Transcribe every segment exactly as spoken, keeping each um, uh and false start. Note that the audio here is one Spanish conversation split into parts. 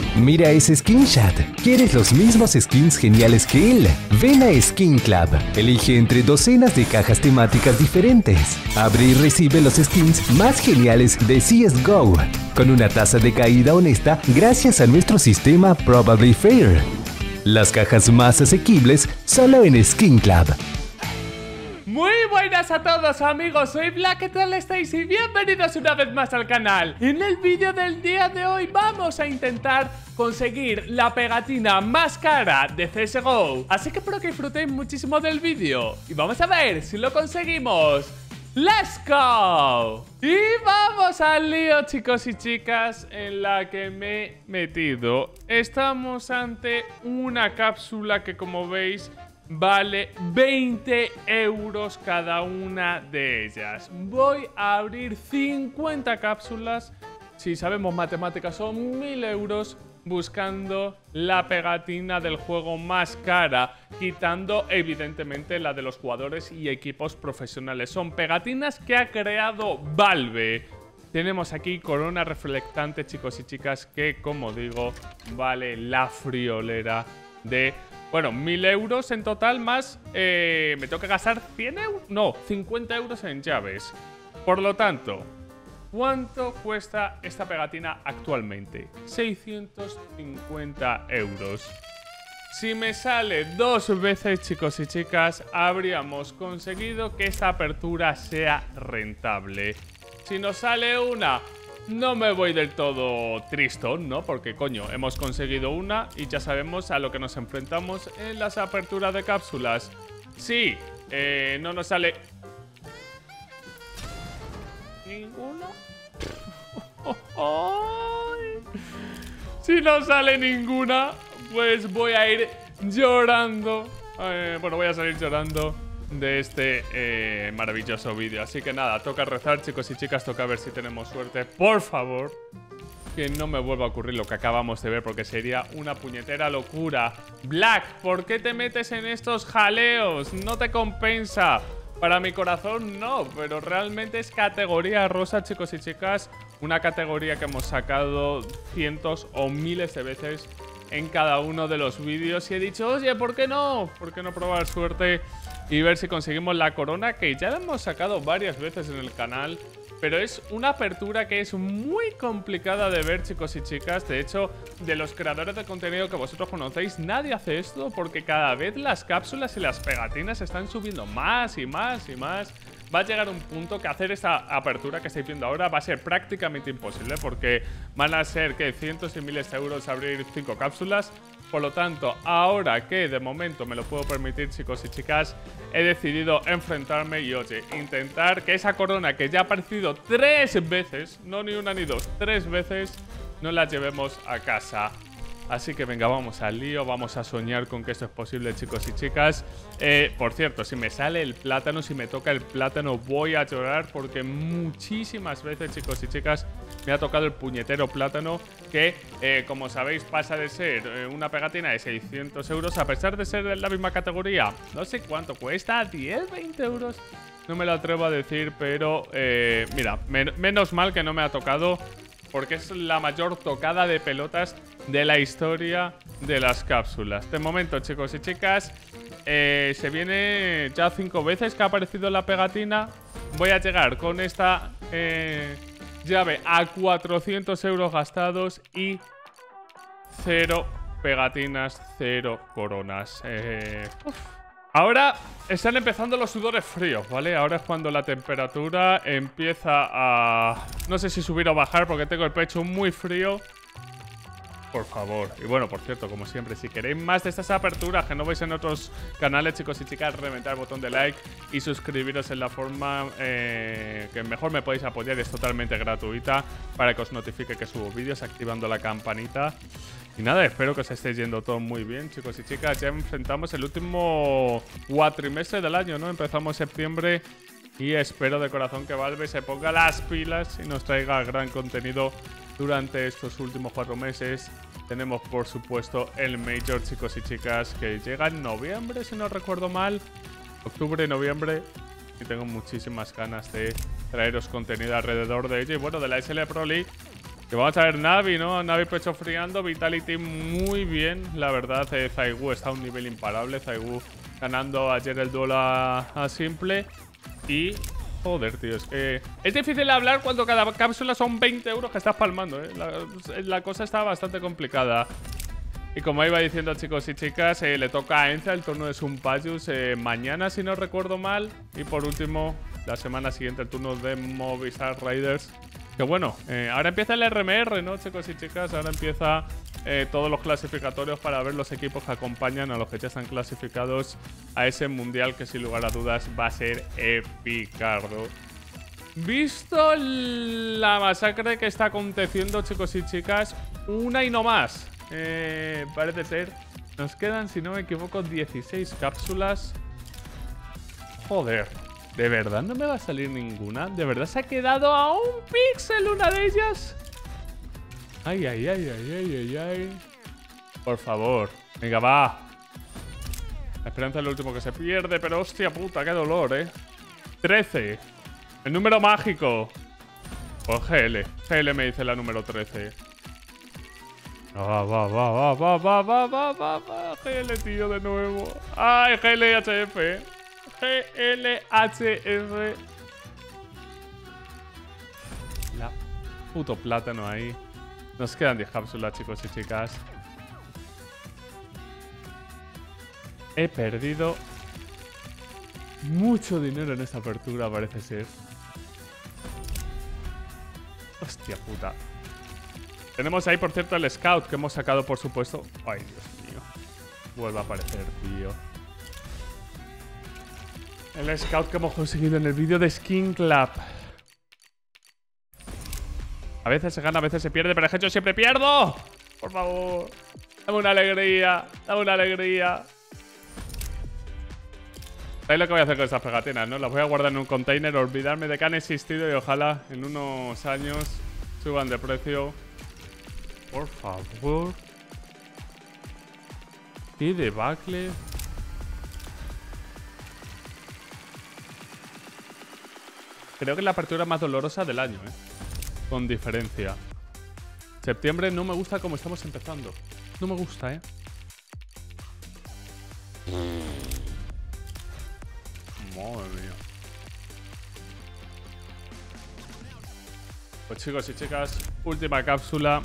Mira ese screenshot. ¿Quieres los mismos skins geniales que él? Ven a Skin Club. Elige entre docenas de cajas temáticas diferentes. Abre y recibe los skins más geniales de C S G O, con una tasa de caída honesta gracias a nuestro sistema Probably Fair. Las cajas más asequibles solo en Skin Club. Muy buenas a todos amigos, soy Black, ¿qué tal estáis? Y bienvenidos una vez más al canal. En el vídeo del día de hoy vamos a intentar conseguir la pegatina más cara de C S G O. Así que espero que disfrutéis muchísimo del vídeo y vamos a ver si lo conseguimos. ¡Let's go! Y vamos al lío, chicos y chicas, en la que me he metido. Estamos ante una cápsula que, como veis, vale veinte euros cada una de ellas. Voy a abrir cincuenta cápsulas. Si sabemos matemáticas son mil euros buscando la pegatina del juego más cara, quitando evidentemente la de los jugadores y equipos profesionales. Son pegatinas que ha creado Valve. Tenemos aquí corona reflectante, chicos y chicas, que, como digo, vale la friolera de... Bueno, mil euros en total más, eh, me tengo que gastar cien euros, no, cincuenta euros en llaves. Por lo tanto, ¿cuánto cuesta esta pegatina actualmente? seiscientos cincuenta euros. Si me sale dos veces, chicos y chicas, habríamos conseguido que esta apertura sea rentable. Si nos sale una... no me voy del todo tristón, ¿no? Porque, coño, hemos conseguido una y ya sabemos a lo que nos enfrentamos en las aperturas de cápsulas. Sí, eh, no nos sale... ¿Ninguna? Si no sale ninguna, pues voy a ir llorando. Eh, bueno, voy a salir llorando de este eh, maravilloso vídeo. Así que nada, toca rezar, chicos y chicas. Toca ver si tenemos suerte. Por favor, que no me vuelva a ocurrir lo que acabamos de ver, porque sería una puñetera locura. Black, ¿por qué te metes en estos jaleos? No te compensa. Para mi corazón no, pero realmente es categoría rosa, chicos y chicas. Una categoría que hemos sacado cientos o miles de veces en cada uno de los vídeos. Y he dicho, oye, ¿por qué no? ¿Por qué no probar suerte y ver si conseguimos la corona? Que ya la hemos sacado varias veces en el canal, pero es una apertura que es muy complicada de ver, chicos y chicas. De hecho, de los creadores de contenido que vosotros conocéis, nadie hace esto, porque cada vez las cápsulas y las pegatinas están subiendo más y más y más. Va a llegar un punto que hacer esta apertura que estáis viendo ahora va a ser prácticamente imposible, porque van a ser que cientos y miles de euros abrir cinco cápsulas. Por lo tanto, ahora que de momento me lo puedo permitir, chicos y chicas, he decidido enfrentarme y, oye, intentar que esa corona que ya ha aparecido tres veces, no ni una ni dos, tres veces, no la llevemos a casa. Así que venga, vamos al lío, vamos a soñar con que esto es posible, chicos y chicas. Eh, por cierto, si me sale el plátano, si me toca el plátano, voy a llorar, porque muchísimas veces, chicos y chicas, me ha tocado el puñetero plátano, que, eh, como sabéis, pasa de ser eh, una pegatina de seiscientos euros, a pesar de ser de la misma categoría. No sé cuánto cuesta, diez, veinte euros. No me lo atrevo a decir, pero eh, mira, men menos mal que no me ha tocado, porque es la mayor tocada de pelotas de la historia de las cápsulas. De momento, chicos y chicas, eh, se viene ya cinco veces que ha aparecido la pegatina. Voy a llegar con esta eh, llave a cuatrocientos euros gastados y cero pegatinas, cero coronas. Eh, uf. Ahora están empezando los sudores fríos, ¿vale? Ahora es cuando la temperatura empieza a... no sé si subir o bajar, porque tengo el pecho muy frío. Por favor. Y bueno, por cierto, como siempre, si queréis más de estas aperturas que no veis en otros canales, chicos y chicas, reventar el botón de like y suscribiros en la forma eh, que mejor me podéis apoyar. Es totalmente gratuita, para que os notifique que subo vídeos, activando la campanita. Y nada, espero que os estéis yendo todo muy bien, chicos y chicas. Ya enfrentamos el último cuatrimestre del año, ¿no? Empezamos septiembre y espero de corazón que Valve se ponga las pilas y nos traiga gran contenido durante estos últimos cuatro meses. Tenemos, por supuesto, el Major, chicos y chicas, que llega en noviembre, si no recuerdo mal. Octubre, noviembre. Y tengo muchísimas ganas de traeros contenido alrededor de ello. Y bueno, de la S L Pro League Que vamos a ver Navi, ¿no? Navi pecho friando, Vitality muy bien. La verdad, eh, Zaigu está a un nivel imparable. Zaigu ganando ayer el duelo a, a Simple. Y... joder, tío, es que... es difícil hablar cuando cada cápsula son veinte euros que estás palmando, ¿eh? La, la cosa está bastante complicada. Y como iba diciendo, chicos y chicas, eh, le toca a Enza el turno de Sumpayus eh, mañana, si no recuerdo mal. Y por último, la semana siguiente, el turno de Movistar Raiders. Que bueno, eh, ahora empieza el R M R, ¿no, chicos y chicas? Ahora empieza eh, todos los clasificatorios para ver los equipos que acompañan a los que ya están clasificados a ese mundial que sin lugar a dudas va a ser epicardo. Visto la masacre que está aconteciendo, chicos y chicas, una y no más. Eh, parece ser. Nos quedan, si no me equivoco, dieciséis cápsulas. Joder. ¿De verdad no me va a salir ninguna? ¿De verdad se ha quedado a un píxel una de ellas? Ay, ay, ay, ay, ay, ay, ay. Por favor. Venga, va. La esperanza es lo último que se pierde, pero hostia puta, qué dolor, eh. trece. El número mágico. Pues G L. G L me dice la número trece. Va, va, va, va, va, va, va, va, va, va. G L, tío, de nuevo. Ay, G L H F. G L H F. La puto plátano ahí. Nos quedan diez cápsulas, chicos y chicas. He perdido mucho dinero en esta apertura, parece ser. Hostia puta. Tenemos ahí, por cierto, el Scout que hemos sacado, por supuesto. Ay, Dios mío. Vuelve a aparecer, tío. El Scout que hemos conseguido en el vídeo de Skin Club. A veces se gana, a veces se pierde, pero es que yo siempre pierdo. Por favor. Dame una alegría. Dame una alegría. ¿Sabéis lo que voy a hacer con estas pegatinas, no? Las voy a guardar en un container, olvidarme de que han existido y ojalá en unos años suban de precio. Por favor. Qué debacle. Creo que es la apertura más dolorosa del año, ¿eh? Con diferencia. Septiembre no me gusta como estamos empezando. No me gusta, ¿eh? Madre mía. Pues chicos y chicas, última cápsula.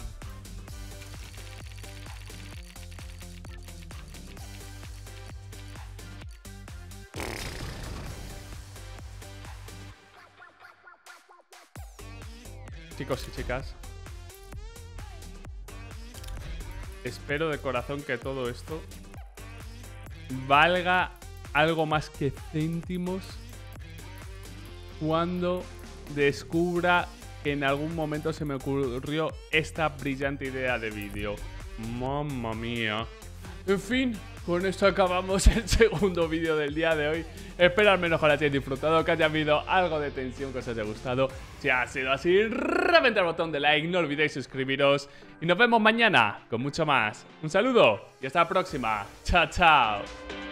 Chicos y chicas, espero de corazón que todo esto valga algo más que céntimos cuando descubra que en algún momento se me ocurrió esta brillante idea de vídeo. Mamma mía. En fin, con esto acabamos el segundo vídeo del día de hoy. Espero al menos que lo hayáis disfrutado, que haya habido algo de tensión, que os haya gustado. Si ha sido así, reventad el botón de like, no olvidéis suscribiros. Y nos vemos mañana con mucho más. Un saludo y hasta la próxima. Chao, chao.